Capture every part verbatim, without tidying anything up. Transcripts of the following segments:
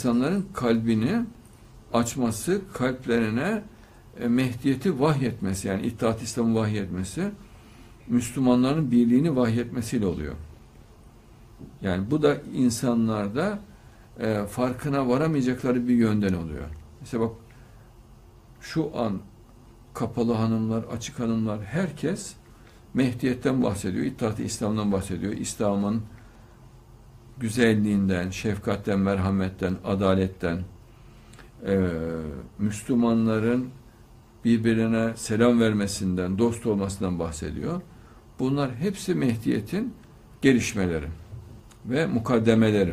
insanların kalbini açması, kalplerine e, Mehdiyeti vahyetmesi, yani İttihat-ı İslam'ı vahyetmesi, Müslümanların birliğini vahyetmesiyle oluyor. Yani bu da insanlarda e, farkına varamayacakları bir yönden oluyor. Mesela bak, şu an kapalı hanımlar, açık hanımlar, herkes Mehdiyet'ten bahsediyor, İttihat-ı İslam'dan bahsediyor. İslam'ın güzelliğinden, şefkatten, merhametten, adaletten, e, Müslümanların birbirine selam vermesinden, dost olmasından bahsediyor. Bunlar hepsi Mehdiyet'in gelişmeleri ve mukaddemeleri.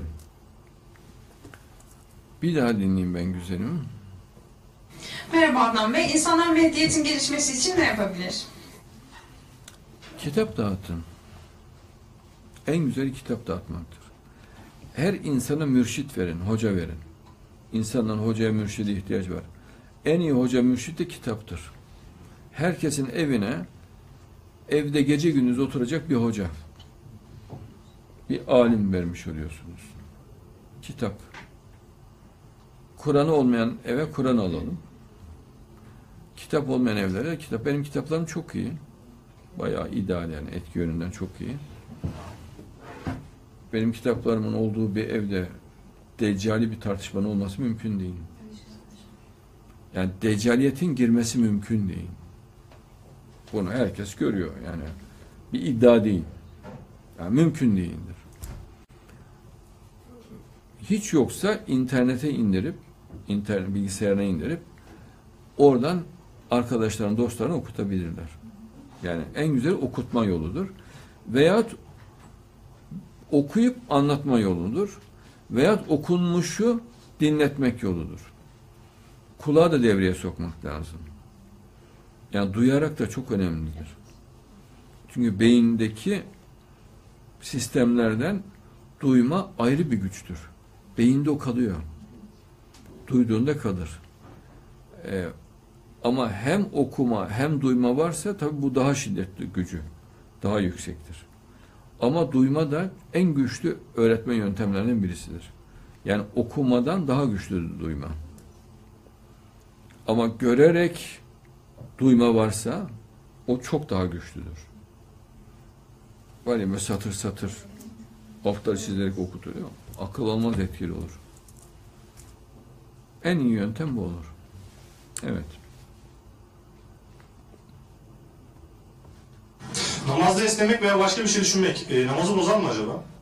Bir daha dinleyeyim ben güzelim. Merhaba Adnan Bey. İnsanlar Mehdiyet'in gelişmesi için ne yapabilir? Kitap dağıtın. En güzeli kitap dağıtmaktır. Her insana mürşit verin, hoca verin. İnsanların hocaya, mürşide ihtiyaç var. En iyi hoca, mürşit de kitaptır. Herkesin evine, evde gece gündüz oturacak bir hoca, bir alim vermiş oluyorsunuz. Kitap. Kur'an'ı olmayan eve Kur'an alalım. Kitap olmayan evlere kitap. Benim kitaplarım çok iyi. Bayağı ideal, yani etki yönünden çok iyi. Benim kitaplarımın olduğu bir evde deccali bir tartışmanın olması mümkün değil. Yani deccaliyetin girmesi mümkün değil. Bunu herkes görüyor yani. Bir iddia değil. Yani mümkün değildir. Hiç yoksa internete indirip, internet bilgisayarına indirip oradan arkadaşlarına, dostlarına okutabilirler. Yani en güzel okutma yoludur. Veyahut okuyup anlatma yoludur. Veyahut okunmuşu dinletmek yoludur. Kulağı da devreye sokmak lazım. Yani duyarak da çok önemlidir. Çünkü beyindeki sistemlerden duyma ayrı bir güçtür. Beyinde o kalıyor. Duyduğunda kalır. Ee, ama hem okuma hem duyma varsa tabii bu daha şiddetli gücü. Daha yüksektir. Ama duyma da en güçlü öğretme yöntemlerinden birisidir. Yani okumadan daha güçlüdür duyma. Ama görerek duyma varsa o çok daha güçlüdür. Var ya, satır satır altları çizerek okutuyor. Akıl almaz etkili olur. En iyi yöntem bu olur. Evet. Namazda esnemek veya başka bir şey düşünmek e, namazı bozar mı acaba?